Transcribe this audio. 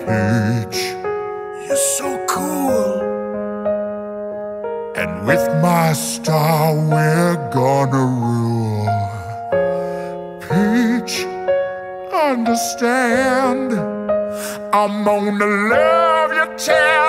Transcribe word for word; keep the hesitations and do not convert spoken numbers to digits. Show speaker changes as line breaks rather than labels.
Peach, you're so cool. And with my star we're gonna rule. Peach, understand, I'm gonna love you till